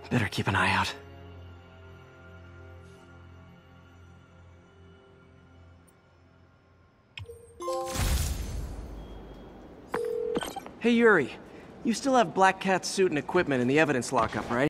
Better keep an eye out. Hey Yuri, you still have Black Cat's suit and equipment in the evidence lockup, right?